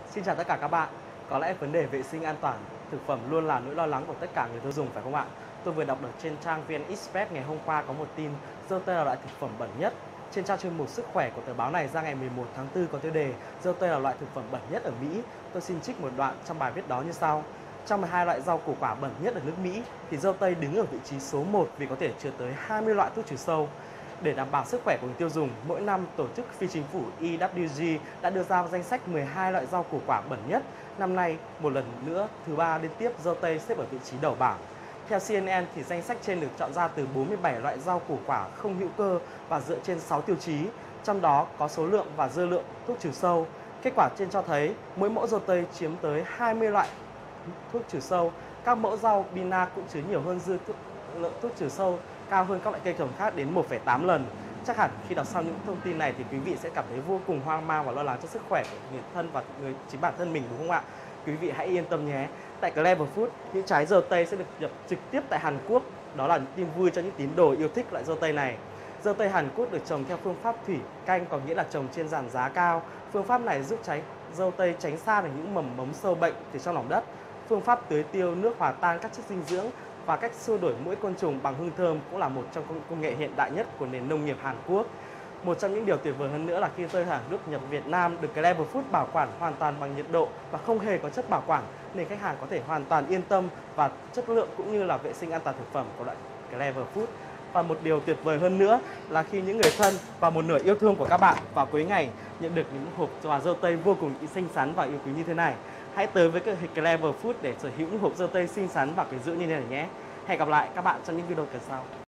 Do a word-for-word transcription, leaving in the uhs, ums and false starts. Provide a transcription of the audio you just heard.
Xin chào tất cả các bạn. Có lẽ vấn đề vệ sinh an toàn thực phẩm luôn là nỗi lo lắng của tất cả người tiêu dùng phải không ạ? Tôi vừa đọc được trên trang vê en Express ngày hôm qua có một tin dâu tây là loại thực phẩm bẩn nhất. Trên trang chuyên mục sức khỏe của tờ báo này ra ngày mười một tháng tư có tiêu đề dâu tây là loại thực phẩm bẩn nhất ở Mỹ. Tôi xin trích một đoạn trong bài viết đó như sau. Trong mười hai loại rau củ quả bẩn nhất ở nước Mỹ thì dâu tây đứng ở vị trí số một vì có thể chứa tới hai mươi loại thuốc trừ sâu. Để đảm bảo sức khỏe của người tiêu dùng, mỗi năm tổ chức phi chính phủ E W G đã đưa ra danh sách mười hai loại rau củ quả bẩn nhất. Năm nay, một lần nữa, thứ ba liên tiếp dâu tây xếp ở vị trí đầu bảng. Theo C N N thì danh sách trên được chọn ra từ bốn mươi bảy loại rau củ quả không hữu cơ và dựa trên sáu tiêu chí, trong đó có số lượng và dư lượng thuốc trừ sâu. Kết quả trên cho thấy mỗi mẫu dâu tây chiếm tới hai mươi loại thuốc trừ sâu. Các mẫu rau bina cũng chứa nhiều hơn dư lượng thuốc trừ sâu, cao hơn các loại cây trồng khác đến một phẩy tám lần. Chắc hẳn khi đọc xong những thông tin này thì quý vị sẽ cảm thấy vô cùng hoang mang và lo lắng cho sức khỏe của người thân và người chính bản thân mình, đúng không ạ? Quý vị hãy yên tâm nhé. Tại Clever Food, những trái dâu tây sẽ được nhập trực tiếp tại Hàn Quốc. Đó là những tin vui cho những tín đồ yêu thích loại dâu tây này. Dâu tây Hàn Quốc được trồng theo phương pháp thủy canh, có nghĩa là trồng trên giàn giá cao. Phương pháp này giúp trái dâu tây tránh xa được những mầm mống sâu bệnh từ trong lòng đất. Phương pháp tưới tiêu nước hòa tan các chất dinh dưỡng và cách xua đuổi muỗi côn trùng bằng hương thơm cũng là một trong công nghệ hiện đại nhất của nền nông nghiệp Hàn Quốc. Một trong những điều tuyệt vời hơn nữa là khi dâu tây Hàn Quốc nhập Việt Nam được Clever Food bảo quản hoàn toàn bằng nhiệt độ và không hề có chất bảo quản, nên khách hàng có thể hoàn toàn yên tâm và chất lượng cũng như là vệ sinh an toàn thực phẩm của loại Clever Food. Và một điều tuyệt vời hơn nữa là khi những người thân và một nửa yêu thương của các bạn vào cuối ngày nhận được những hộp quà dâu tây vô cùng xinh xắn và yêu quý như thế này. Hãy tới với cửa hàng Clever Food để sở hữu những hộp dâu tây xinh xắn và quyến rũ như thế này nhé. Hẹn gặp lại các bạn trong những video lần sau.